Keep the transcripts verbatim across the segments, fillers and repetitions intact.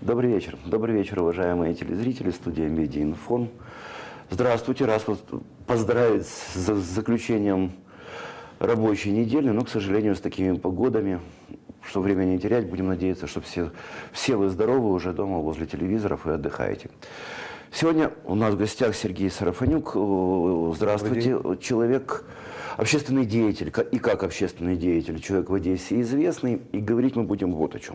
Добрый вечер. Добрый вечер, уважаемые телезрители, студия Медиаинформ. Здравствуйте, раз вас поздравить с заключением рабочей недели, но, к сожалению, с такими погодами, что время не терять, будем надеяться, что все, все вы здоровы уже дома возле телевизоров и отдыхаете. Сегодня у нас в гостях Сергей Сарафанюк. Здравствуйте. Человек, общественный деятель, и как общественный деятель, человек в Одессе известный, и говорить мы будем вот о чем.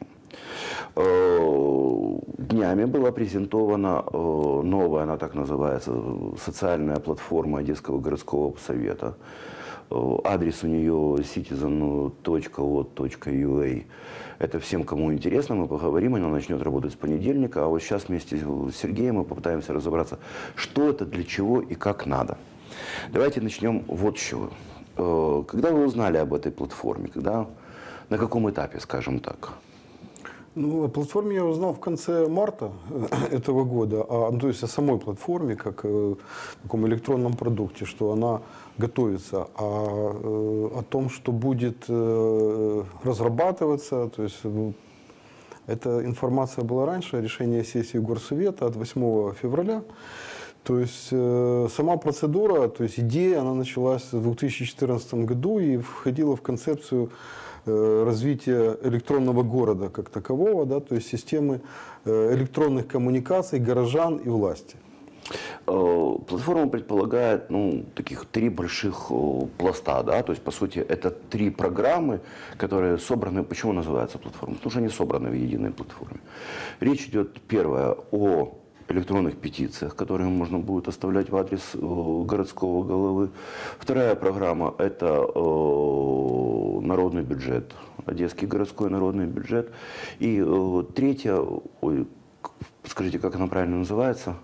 Днями была презентована новая, она так называется, социальная платформа Одесского городского совета. Адрес у нее citizen точка от точка ю а. Это всем, кому интересно, мы поговорим, она начнет работать с понедельника. А вот сейчас вместе с Сергеем мы попытаемся разобраться, что это, для чего и как надо. Давайте начнем вот с чего. Когда вы узнали об этой платформе? Когда, на каком этапе, скажем так? Ну, о платформе я узнал в конце марта этого года, а, то есть о самой платформе, как о таком электронном продукте, что она готовится, а о том, что будет разрабатываться, то есть эта информация была раньше, решение сессии Горсовета от восьмого февраля. То есть э, сама процедура, то есть идея, она началась в две тысячи четырнадцатом году и входила в концепцию э, развития электронного города как такового, да, то есть системы э, электронных коммуникаций горожан и власти. Платформа предполагает, ну, таких три больших пласта, да, то есть, по сути, это три программы, которые собраны, почему называется платформа? Потому что они собраны в единой платформе. Речь идет, первое, о электронных петициях, которые можно будет оставлять в адрес городского головы. Вторая программа – это народный бюджет, Одесский городской народный бюджет. И третья, ой, скажите, как она правильно называется?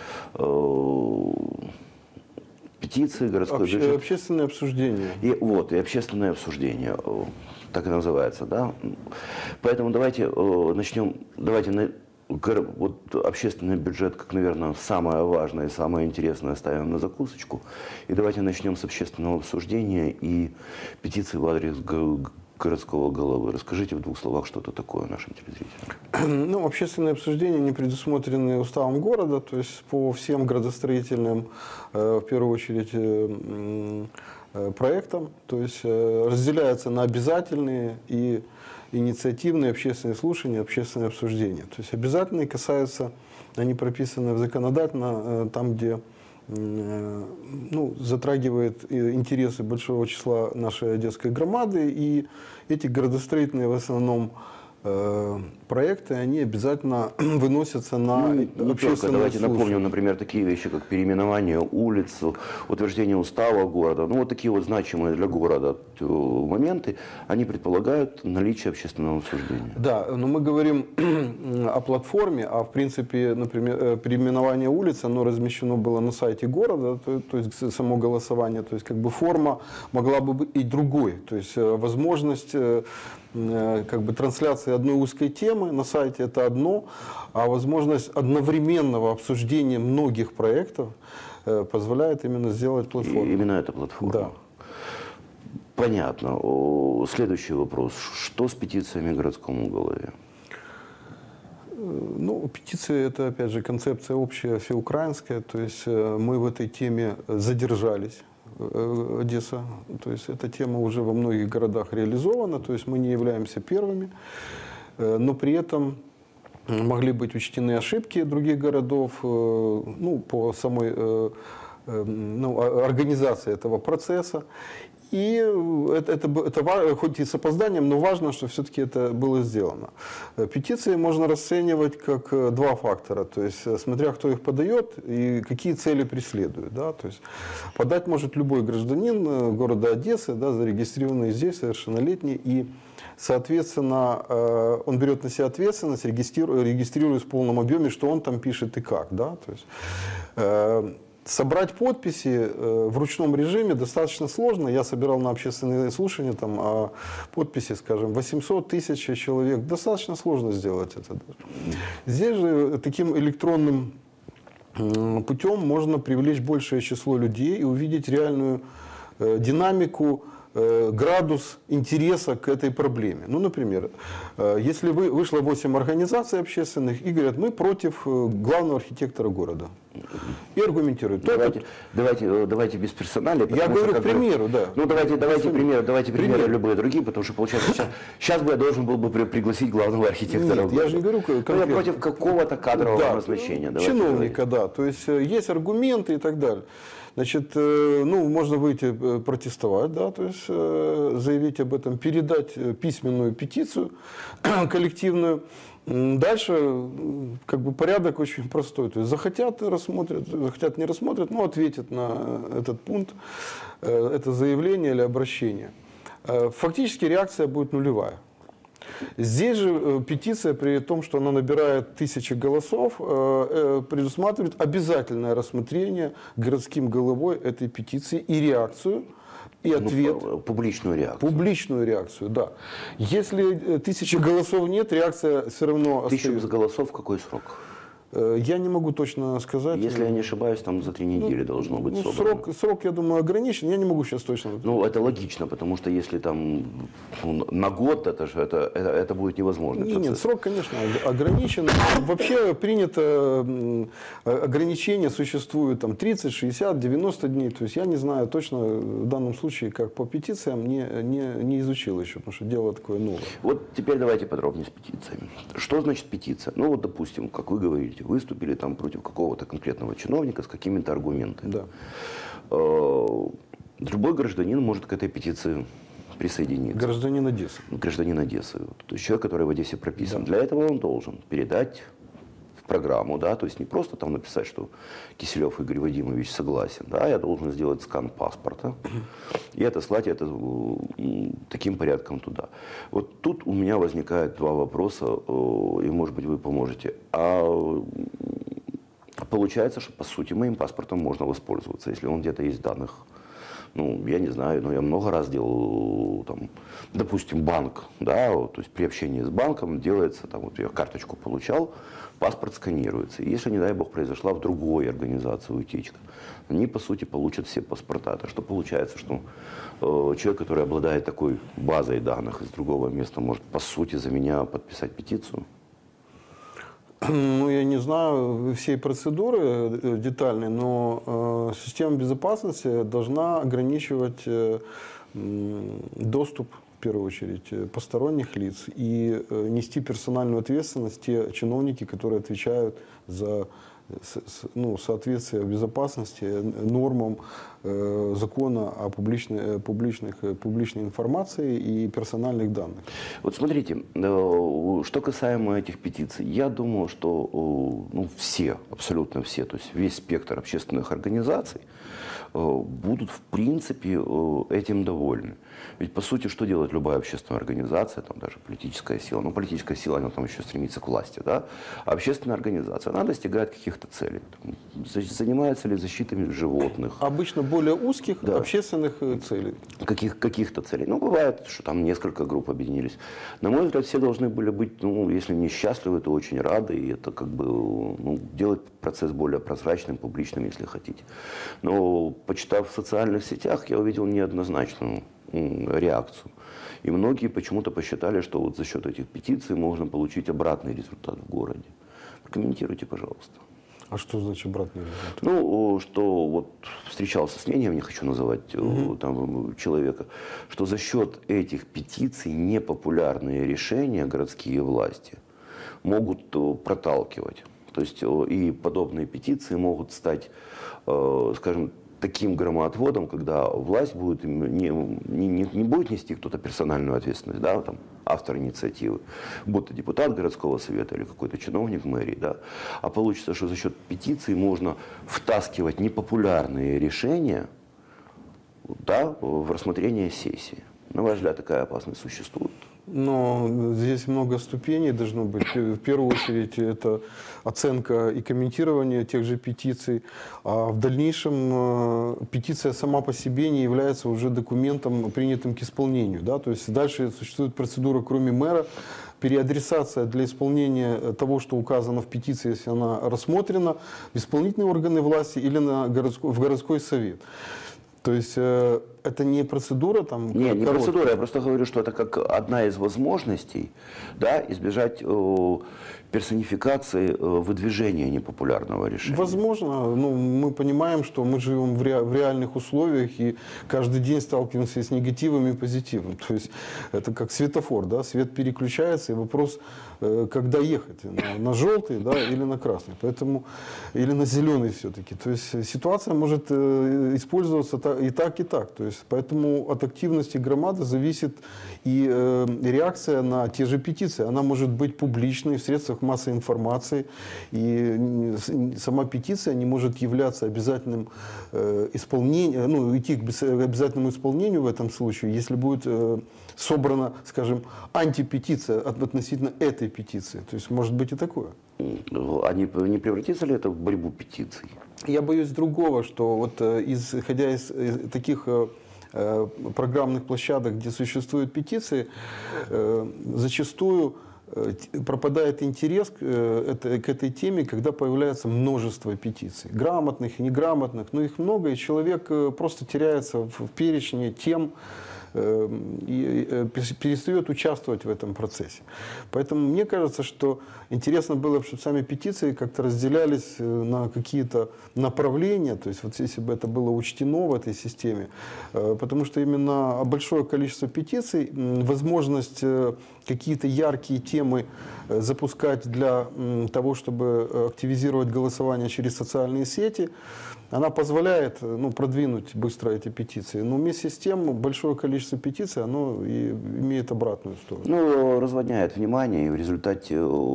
Петиции, городской Обще, бюджет. Общественное обсуждение. И, вот, и общественное обсуждение, так и называется, да. Поэтому давайте начнем, давайте на, вот общественный бюджет, как, наверное, самое важное и самое интересное, ставим на закусочку. И давайте начнем с общественного обсуждения и петиции в адрес городского головы. Расскажите в двух словах, что это такое нашим телезрителям. Ну, общественные обсуждения не предусмотрены уставом города, то есть по всем градостроительным, в первую очередь, проектам, то есть разделяются на обязательные и инициативные общественные слушания, общественные обсуждения. То есть обязательные касаются, они прописаны законодательно, там, где ну, затрагивает интересы большого числа нашей одесской громады, и эти градостроительные в основном э, проекты, они обязательно выносятся на ну, общественное Давайте слушание. напомним, например, такие вещи, как переименование улиц, утверждение устава города. Ну, вот такие вот значимые для города моменты, они предполагают наличие общественного обсуждения. Да, но мы говорим о платформе, а в принципе, например, переименование улиц, оно размещено было на сайте города, то, то есть само голосование, то есть как бы форма могла бы быть и другой, то есть возможность как бы трансляции одной узкой темы на сайте это одно, а возможность одновременного обсуждения многих проектов позволяет именно сделать платформу. И именно эта платформа. Да. Понятно. Следующий вопрос. Что с петициями городскому голове? Ну, петиции – это, опять же, концепция общая, всеукраинская. То есть мы в этой теме задержались, Одесса. То есть эта тема уже во многих городах реализована. То есть мы не являемся первыми. Но при этом могли быть учтены ошибки других городов, ну, по самой ну, организации этого процесса. И это, это, это хоть и с опозданием, но важно, что все-таки это было сделано. Петиции можно расценивать как два фактора, то есть смотря кто их подает и какие цели преследует. Да? То есть подать может любой гражданин города Одессы, да, зарегистрированный здесь, совершеннолетний, и соответственно он берет на себя ответственность, регистрируя, регистрируясь в полном объеме, что он там пишет и как. Да? То есть, собрать подписи в ручном режиме достаточно сложно. Я собирал на общественные слушания там, а подписи, скажем, восемьсот тысяч человек. Достаточно сложно сделать это. Здесь же таким электронным путем можно привлечь большее число людей и увидеть реальную динамику градус интереса к этой проблеме. Ну, например, если вы, вышло восемь организаций общественных и говорят, мы против главного архитектора города. И аргументируют. Давайте, давайте, давайте без персоналей. Я говорю, к примеру, бы, да. Ну, давайте, давайте примеры, давайте примеры пример. любые другие, потому что, получается, сейчас, сейчас бы я должен был бы при, пригласить главного архитектора. Нет, я же не говорю конкретно. Ну, я против какого-то кадрового да, назначения. Давайте чиновника, говорить. Да. То есть, есть аргументы и так далее. Значит, ну, можно выйти протестовать, да, то есть заявить об этом, передать письменную петицию коллективную. Дальше как бы порядок очень простой. То есть захотят рассмотрят, захотят не рассмотрят, но ответят на этот пункт, это заявление или обращение. Фактически реакция будет нулевая. Здесь же петиция, при том, что она набирает тысячи голосов, предусматривает обязательное рассмотрение городским головой этой петиции и реакцию, и ответ. Ну, публичную реакцию. Публичную реакцию, да. Если тысячи голосов нет, реакция все равно остается. Тысяча голосов, какой срок? Я не могу точно сказать. Если я не ошибаюсь, там за три недели ну, должно быть ну, собрано. Срок, срок, я думаю, ограничен. Я не могу сейчас точно. Ну, это логично, потому что если там ну, на год, это же это, это, это будет невозможно. Нет, нет, срок, конечно, ограничен. Вообще принято ограничения существуют там тридцать, шестьдесят, девяносто дней. То есть я не знаю точно в данном случае, как по петициям, не, не, не изучил еще, потому что дело такое новое. Вот теперь давайте подробнее с петициями. Что значит петиция? Ну вот, допустим, как вы говорите, выступили там против какого-то конкретного чиновника с какими-то аргументами. Да. Любой гражданин может к этой петиции присоединиться. Гражданин Одессы. Гражданин Одессы. То есть человек, который в Одессе прописан. Да. Для этого он должен передать в программу, да, то есть не просто там написать, что Киселев Игорь Вадимович согласен, да, я должен сделать скан паспорта и отослать это таким порядком туда. Вот тут у меня возникает два вопроса, и, может быть, вы поможете. А получается, что, по сути, моим паспортом можно воспользоваться, если он где-то есть в данных. Ну, я не знаю, но я много раз делал, там, допустим, банк, да, вот, то есть при общении с банком делается, там, вот я карточку получал, паспорт сканируется. И если, не дай бог, произошла в другой организации утечка, они, по сути, получат все паспорта. Так что получается, что э, человек, который обладает такой базой данных из другого места, может, по сути, за меня подписать петицию? Ну, я не знаю всей процедуры детальной, но э, система безопасности должна ограничивать э, доступ, в первую очередь, посторонних лиц и э, нести персональную ответственность те чиновники, которые отвечают за ну, соответствие безопасности нормам э, закона о публичной, публичных, публичной информации и персональных данных. Вот смотрите, э, что касаемо этих петиций, я думаю, что э, ну, все, абсолютно все, то есть весь спектр общественных организаций э, будут в принципе э, этим довольны. Ведь по сути, что делает любая общественная организация, там даже политическая сила, ну политическая сила, она там еще стремится к власти, да, а общественная организация, она достигает каких-то целей. Там, занимается ли защитой животных. Обычно более узких да. общественных целей. Каких, каких-то целей. Ну, бывает, что там несколько групп объединились. На мой взгляд, все должны были быть, ну, если не счастливы, то очень рады, и это как бы ну, делать процесс более прозрачным, публичным, если хотите. Но, почитав в социальных сетях, я увидел неоднозначную реакцию. И многие почему-то посчитали, что вот за счет этих петиций можно получить обратный результат в городе. Прокомментируйте, пожалуйста. А что значит обратный результат? Ну, что вот встречался с мнением, не хочу называть угу. там, человека, что за счет этих петиций непопулярные решения городские власти могут проталкивать. То есть и подобные петиции могут стать, скажем, таким громоотводом, когда власть будет, не, не, не будет нести кто-то персональную ответственность, да, там, автор инициативы, будто депутат городского совета или какой-то чиновник мэрии, да, а получится, что за счет петиции можно втаскивать непопулярные решения да, в рассмотрение сессии. На ваш взгляд, такая опасность существует? Но здесь много ступеней должно быть. В первую очередь это оценка и комментирование тех же петиций. А в дальнейшем петиция сама по себе не является уже документом, принятым к исполнению. Да? То есть дальше существует процедура, кроме мэра, переадресация для исполнения того, что указано в петиции, если она рассмотрена, в исполнительные органы власти или на городской, в городской совет. То есть это не процедура там? Не, не короткая. процедура, я просто говорю, что это как одна из возможностей, да, избежать э, персонификации э, выдвижения непопулярного решения. Возможно, ну, мы понимаем, что мы живем в, ре, в реальных условиях и каждый день сталкиваемся с негативом и позитивом. То есть это как светофор, да, свет переключается, и вопрос, э, когда ехать, на, на желтый, да, или на красный, поэтому, или на зеленый все-таки. То есть ситуация может э, использоваться и так, и так. То есть, поэтому от активности громады зависит и э, реакция на те же петиции. Она может быть публичной в средствах массовой информации, и сама петиция не может являться обязательным э, исполнением, ну, идти к обязательному исполнению в этом случае, если будет э, собрана, скажем, антипетиция относительно этой петиции. То есть может быть и такое. А не, не превратится ли это в борьбу петиций? Я боюсь другого, что вот исходя из, из таких э, программных площадок, где существуют петиции, э, зачастую э, пропадает интерес к, э, это, к этой теме, когда появляется множество петиций. Грамотных и неграмотных, но их много, и человек э, просто теряется в, в перечне тем, и перестает участвовать в этом процессе. Поэтому мне кажется, что интересно было бы, чтобы сами петиции как-то разделялись на какие-то направления, то есть вот если бы это было учтено в этой системе, потому что именно большое количество петиций, возможность какие-то яркие темы запускать для того, чтобы активизировать голосование через социальные сети, она позволяет, ну, продвинуть быстро эти петиции. Но вместе с тем большое количество петиций, оно и имеет обратную сторону. Ну, разводняет внимание, и в результате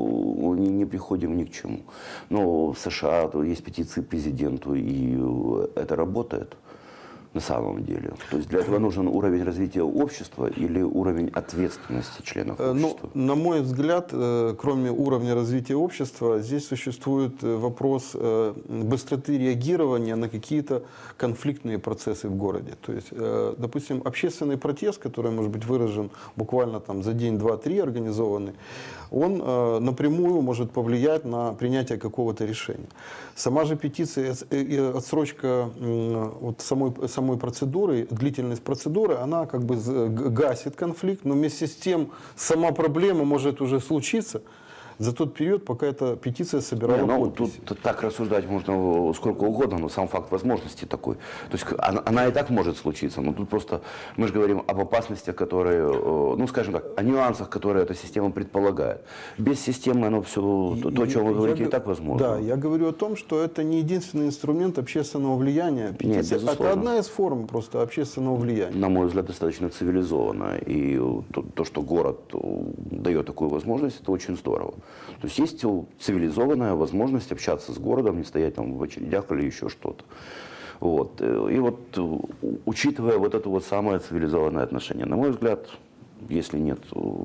не, не приходим ни к чему. Но в США есть петиции президенту, и это работает на самом деле. То есть для этого нужен уровень развития общества или уровень ответственности членов общества? Ну, на мой взгляд, кроме уровня развития общества, здесь существует вопрос быстроты реагирования на какие-то конфликтные процессы в городе. То есть, допустим, общественный протест, который может быть выражен буквально там за день, два, три организованный, он напрямую может повлиять на принятие какого-то решения. Сама же петиция и отсрочка вот самой, самой процедуры, длительность процедуры, она как бы гасит конфликт, но вместе с тем сама проблема может уже случиться за тот период, пока эта петиция собирала Не, ну, подписи. Тут так рассуждать можно сколько угодно, но сам факт возможности такой. То есть она, она и так может случиться, но тут просто мы же говорим об опасностях, которые, ну скажем так, о нюансах, которые эта система предполагает. Без системы оно все, то, о чем вы говорите, я, и так возможно. Да, я говорю о том, что это не единственный инструмент общественного влияния. Петиция, Нет, это одна из форм просто общественного влияния. На мой взгляд, достаточно цивилизованно. И то, то, что город дает такую возможность, это очень здорово. То есть есть цивилизованная возможность общаться с городом, не стоять там в очередях или еще что-то. Вот. И вот, учитывая вот это вот самое цивилизованное отношение, на мой взгляд, если нет,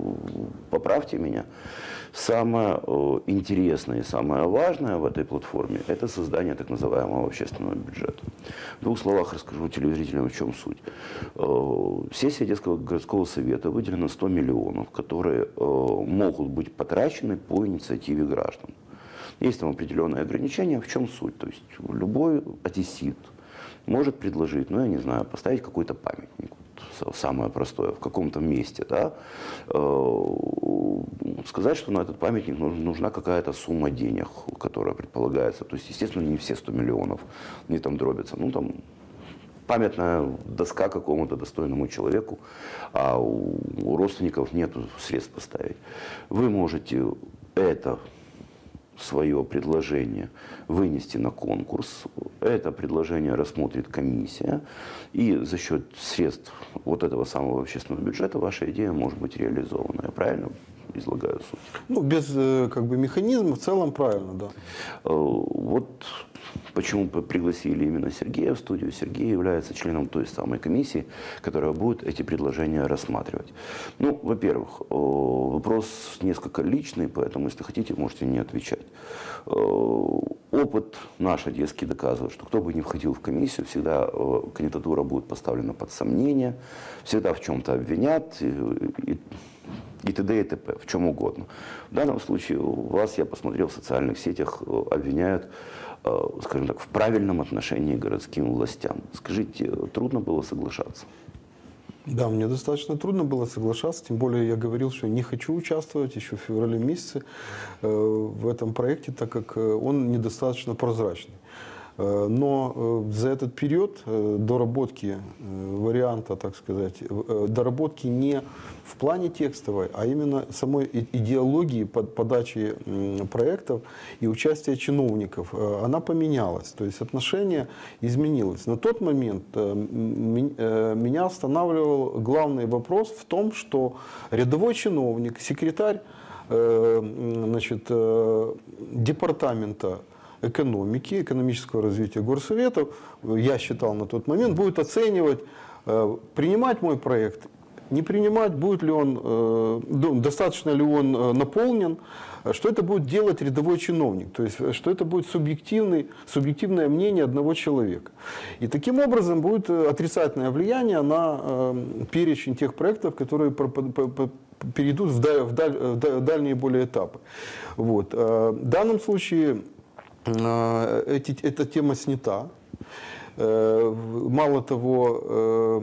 поправьте меня, самое интересное и самое важное в этой платформе – это создание так называемого общественного бюджета. В двух словах расскажу телезрителям, в чем суть. В сессии Одесского городского совета выделено сто миллионов, которые могут быть потрачены по инициативе граждан. Есть там определенные ограничения. В чем суть? То есть любой одессит может предложить, ну я не знаю, поставить какой-то памятник. Самое простое, в каком-то месте, да, сказать, что на этот памятник нужна какая-то сумма денег, которая предполагается. То есть, естественно, не все сто миллионов не там дробятся. Ну, там памятная доска какому-то достойному человеку, а у, у родственников нет средств поставить. Вы можете это свое предложение вынести на конкурс. Это предложение рассмотрит комиссия, и за счет средств вот этого самого общественного бюджета ваша идея может быть реализована. Я правильно излагаю суть? Ну, без как бы механизма в целом правильно, да. Вот почему пригласили именно Сергея в студию. Сергей является членом той самой комиссии, которая будет эти предложения рассматривать. Ну, во-первых, вопрос несколько личный, поэтому, если хотите, можете не отвечать. Он опыт наш одесский доказывает, что кто бы ни входил в комиссию, всегда кандидатура будет поставлена под сомнение, всегда в чем-то обвинят и, и, и т.д. и т.п., в чем угодно. В данном случае вас, я посмотрел в социальных сетях, обвиняют, скажем так, в правильном отношении к городским властям. Скажите, трудно было соглашаться? Да, мне достаточно трудно было соглашаться, тем более я говорил, что не хочу участвовать еще в феврале месяце э, в этом проекте, так как он недостаточно прозрачный. Э, но э, за этот период э, доработки э, варианта, так сказать, э, доработки не в плане текстовой, а именно самой идеологии под, подачи э, проектов и участия чиновников, э, она поменялась, то есть отношение изменилось. На тот момент э, э, меня останавливал главный вопрос в том, что рядовой чиновник, секретарь э, значит, э, департамента экономики, экономического развития горсоветов, я считал на тот момент, будет оценивать, э, принимать мой проект, не принимать, будет ли он, э, достаточно ли он э, наполнен, что это будет делать рядовой чиновник, то есть что это будет субъективный, субъективное мнение одного человека. И таким образом будет отрицательное влияние на э, перечень тех проектов, которые перейдут в, даль, в, даль, в дальние более этапы. Вот. В данном случае э, эти, эта тема снята. Э, мало того, э,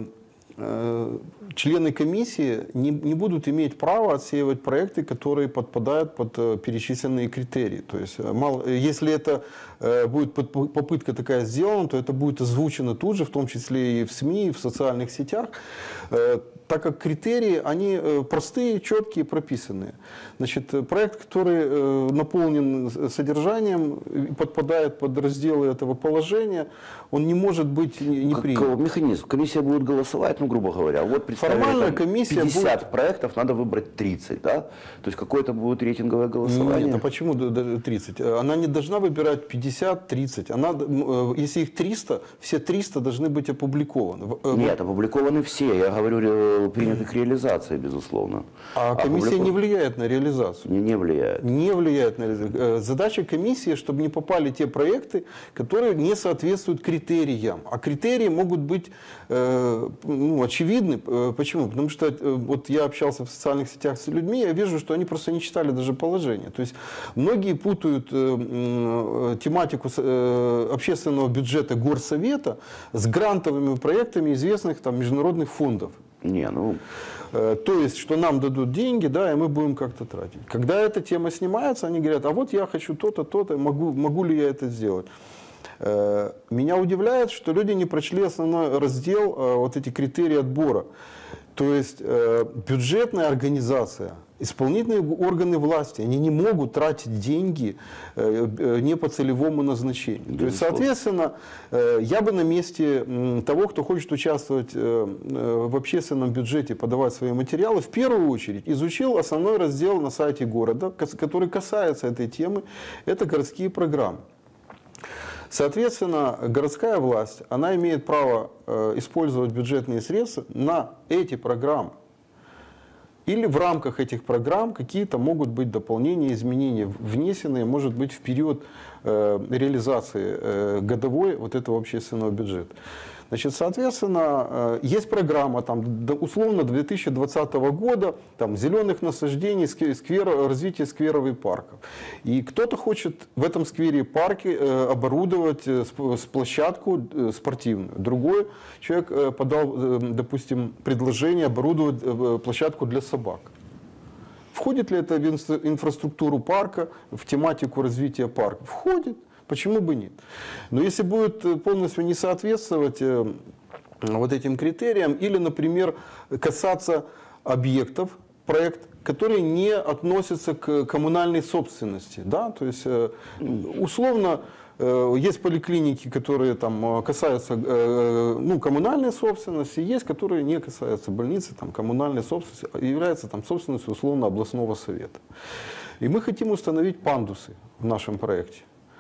члены комиссии не, не будут иметь права отсеивать проекты, которые подпадают под перечисленные критерии. То есть, мало, если это будет попытка такая сделана, то это будет озвучено тут же, в том числе и в СМИ, и в социальных сетях, так как критерии, они простые, четкие, прописанные. Значит, проект, который наполнен содержанием, подпадает под разделы этого положения, он не может быть не принят. Как механизм? Комиссия будет голосовать, ну, грубо говоря. Вот формально комиссия пятьдесят будет... проектов, надо выбрать тридцать, да? То есть какое-то будет рейтинговое голосование? Нет, а почему тридцать? Она не должна выбирать пятьдесят-тридцать. Она, если их триста, все триста должны быть опубликованы. Нет, опубликованы все. Я говорю, принятых реализации, безусловно. А комиссия Опублику... не влияет на реализацию. Не, не влияет. Не влияет на реализацию. Задача комиссии, чтобы не попали те проекты, которые не соответствуют критериям. А критерии могут быть э, ну, очевидны. Почему? Потому что э, вот я общался в социальных сетях с людьми, я вижу, что они просто не читали даже положение. То есть многие путают э, э, тематику э, общественного бюджета горсовета с грантовыми проектами известных там, международных фондов. Не, ну... То есть, что нам дадут деньги, да, и мы будем как-то тратить. Когда эта тема снимается, они говорят, а вот я хочу то-то, то-то, могу, могу ли я это сделать? Меня удивляет, что люди не прочли основной раздел, вот эти критерии отбора. То есть, бюджетная организация, исполнительные органы власти, они не могут тратить деньги не по целевому назначению. То есть, соответственно, я бы на месте того, кто хочет участвовать в общественном бюджете, подавать свои материалы, в первую очередь изучил основной раздел на сайте города, который касается этой темы, это городские программы. Соответственно, городская власть, она имеет право использовать бюджетные средства на эти программы. Или в рамках этих программ какие-то могут быть дополнения, изменения, внесенные, может быть, в период э, реализации э, годовой вот этого общественного бюджета. Значит, соответственно, э, есть программа, там, условно, две тысячи двадцатого года, там, зеленых насаждений, сквер, развитие скверов и парков. И кто-то хочет в этом сквере и парке э, оборудовать э, с площадку э, спортивную. Другой человек э, подал, э, допустим, предложение оборудовать э, площадку для собак. Входит ли это в инфраструктуру парка, в тематику развития парка? Входит. Почему бы нет? Но если будет полностью не соответствовать э, вот этим критериям, или, например, касаться объектов, проект, которые не относятся к коммунальной собственности, да, то есть э, условно э, есть поликлиники, которые там касаются э, ну, коммунальной собственности, есть, которые не касаются больницы, там коммунальной собственности, являются там собственностью условно областного совета. И мы хотим установить пандусы в нашем проекте.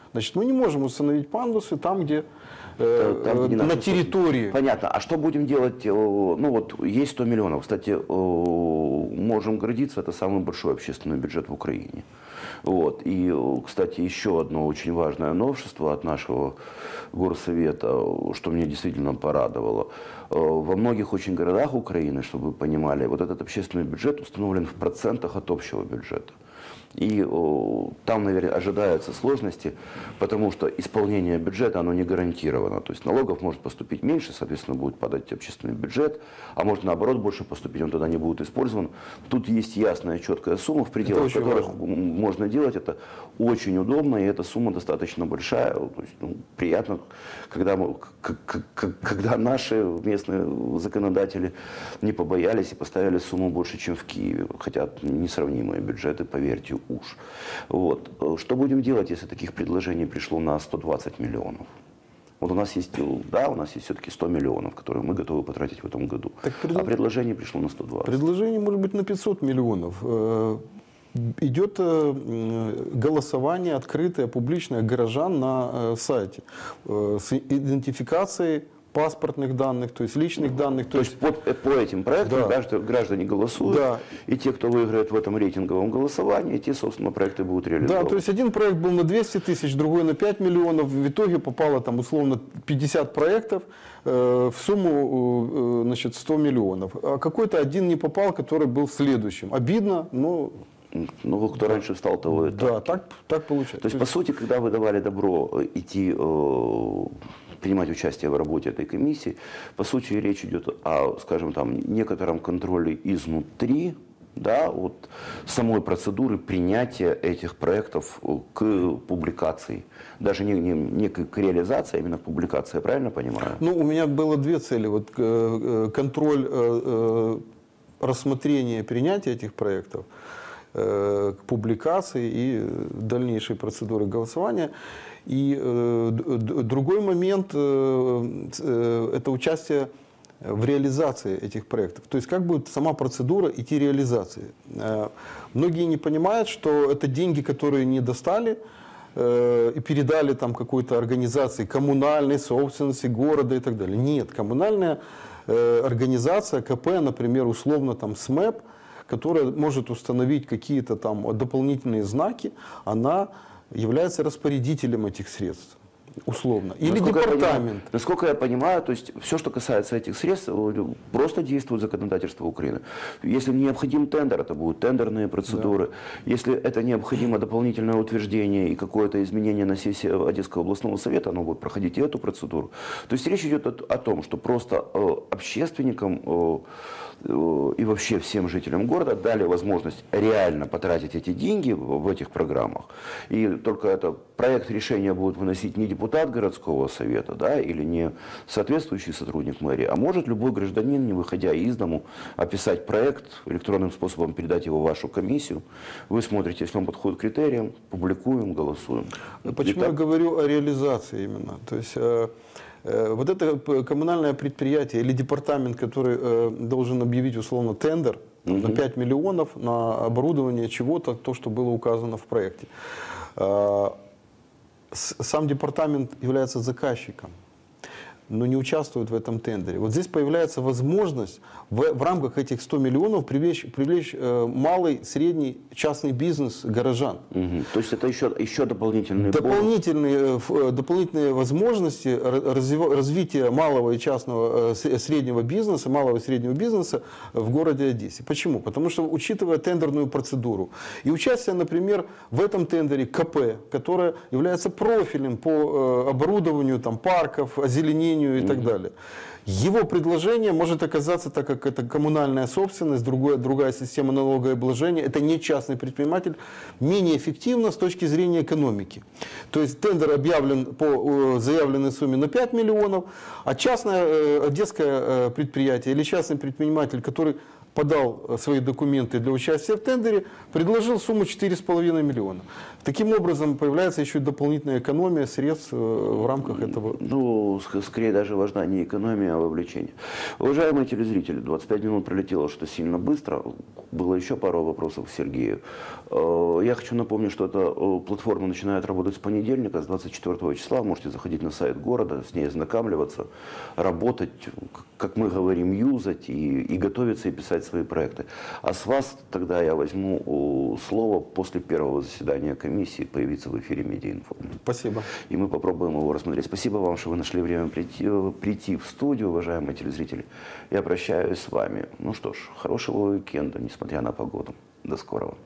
Значит, мы не можем установить пандусы там, где э, там, где на территории. Понятно. А что будем делать? Ну вот есть сто миллионов. Кстати, можем гордиться, это самый большой общественный бюджет в Украине. Вот. И, кстати, еще одно очень важное новшество от нашего горсовета, что меня действительно порадовало. Во многих очень городах Украины, чтобы вы понимали, вот этот общественный бюджет установлен в процентах от общего бюджета. И о, там, наверное, ожидаются сложности, потому что исполнение бюджета, оно не гарантировано. То есть налогов может поступить меньше, соответственно, будет падать общественный бюджет, а может наоборот больше поступить, он тогда не будет использован. Тут есть ясная, четкая сумма, в пределах которых важно. Можно делать. Это очень удобно, и эта сумма достаточно большая. То есть, ну, приятно, когда, мы, когда наши местные законодатели не побоялись и поставили сумму больше, чем в Киеве. Хотя несравнимые бюджеты, поверьте, уж. Вот. Что будем делать, если таких предложений пришло на сто двадцать миллионов? Вот у нас есть, да, у нас есть все-таки сто миллионов, которые мы готовы потратить в этом году. Так пред... А предложение пришло на сто двадцать. Предложение может быть на пятьсот миллионов. Идет голосование открытое, публичное горожан на сайте с идентификацией паспортных данных, то есть личных данных. То, то есть под, по этим проектам да. граждане голосуют, да. и те, кто выиграет в этом рейтинговом голосовании, те, собственно, проекты будут реализованы. Да, то есть один проект был на двести тысяч, другой на пять миллионов, в итоге попало там условно пятьдесят проектов э, в сумму э, значит, сто миллионов. А какой-то один не попал, который был следующим. Обидно, но... Ну, кто раньше встал, того и так. Да, так, так получается. То есть, по сути, когда вы давали добро идти... Э, принимать участие в работе этой комиссии, по сути, речь идет о, скажем, там, некотором контроле изнутри, да, вот самой процедуры принятия этих проектов к публикации. Даже не, не, не к реализации, а именно к публикации, я правильно понимаю? Ну, у меня было две цели. Вот, контроль рассмотрения и принятия этих проектов к публикации и дальнейшей процедуры голосования. И э, другой момент э, э, это участие в реализации этих проектов. То есть как будет сама процедура идти реализации. Э, многие не понимают, что это деньги, которые не достали э, и передали там какой-то организации коммунальной собственности города и так далее. Нет, коммунальная э, организация, КП, например, условно там СМЭП, которая может установить какие-то там дополнительные знаки, она является распорядителем этих средств, условно. Или насколько департамент. Я понимаю, насколько я понимаю, то есть все, что касается этих средств, просто действует законодательство Украины. Если необходим тендер, это будут тендерные процедуры. Да. Если это необходимо дополнительное утверждение и какое-то изменение на сессии Одесского областного совета, оно будет проходить и эту процедуру. То есть речь идет о, о том, что просто э, общественникам э, и вообще всем жителям города дали возможность реально потратить эти деньги в этих программах. И только это проект решения будет выносить не депутат городского совета, да, или не соответствующий сотрудник мэрии, а может любой гражданин, не выходя из дому, описать проект, электронным способом передать его в вашу комиссию. Вы смотрите, если он подходит к критериям, публикуем, голосуем. Почему я говорю о реализации именно? То есть вот это коммунальное предприятие или департамент, который э, должен объявить условно тендер угу. на пять миллионов на оборудование чего-то, то, что было указано в проекте. Э, сам департамент является заказчиком, но не участвует в этом тендере. Вот здесь появляется возможность в, в рамках этих ста миллионов привлечь, привлечь э, малый, средний, частный бизнес горожан. Угу. То есть это еще, еще дополнительные, дополнительные, э, дополнительные возможности развив, развития малого и частного, э, среднего бизнеса, малого и среднего бизнеса в городе Одессе. Почему? Потому что, учитывая тендерную процедуру и участие, например, в этом тендере КП, которое является профилем по э, оборудованию там, парков, озеленению и mm-hmm. так далее. Его предложение может оказаться, так как это коммунальная собственность, другая, другая система налогообложения, это не частный предприниматель, менее эффективно с точки зрения экономики. То есть тендер объявлен по заявленной сумме на пять миллионов, а частное одесское предприятие или частный предприниматель, который подал свои документы для участия в тендере, предложил сумму четыре с половиной миллиона. Таким образом, появляется еще и дополнительная экономия средств в рамках этого. Ну, скорее даже важна не экономия, а вовлечение. Уважаемые телезрители, двадцать пять минут пролетело, что сильно быстро. Было еще пару вопросов к Сергею. Я хочу напомнить, что эта платформа начинает работать с понедельника, с двадцать четвёртого числа. Можете заходить на сайт города, с ней ознакомливаться, работать, как мы говорим, юзать и, и готовиться и писать свои проекты. А с вас тогда я возьму слово после первого заседания комиссии появиться в эфире Медиаинфо. Спасибо. И мы попробуем его рассмотреть. Спасибо вам, что вы нашли время прийти, прийти в студию, уважаемые телезрители. Я прощаюсь с вами. Ну что ж, хорошего уикенда, несмотря на погоду. До скорого.